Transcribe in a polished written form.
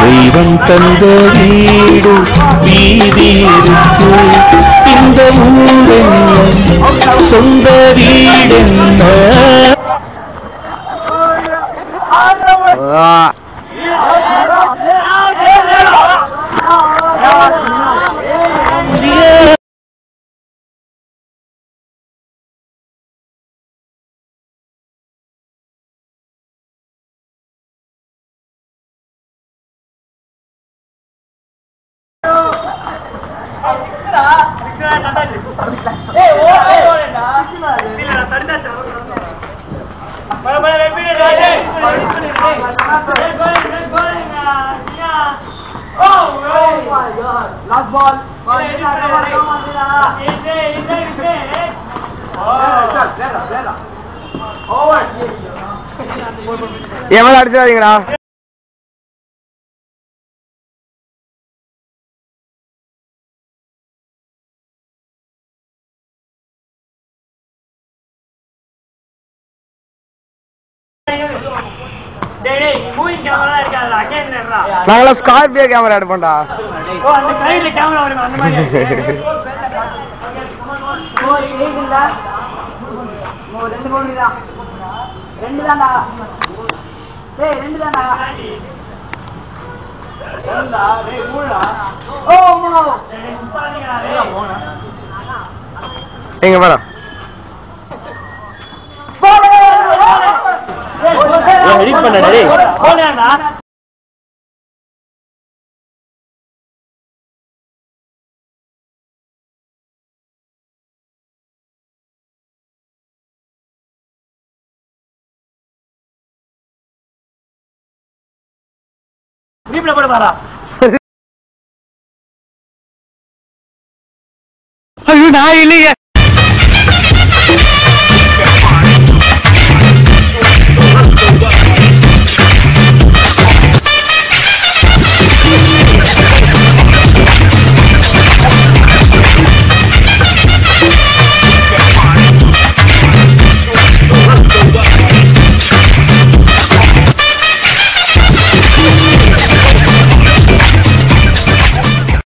தெய்வம் தந்த வீடு வீதி இருக்கு இந்த ஊரென்ன சொந்த வீடென்ன Last ball. ஏமாத அடிச்சாதீங்கடா. நாங்களாம் ஸ்கார்பியோ கேமரா எடுப்போம்டா. எங்க மேடம் எடிட் பண்ணடா டேய் போடா வீட்ல போட பாரா ஐயோ நான் இல்லையே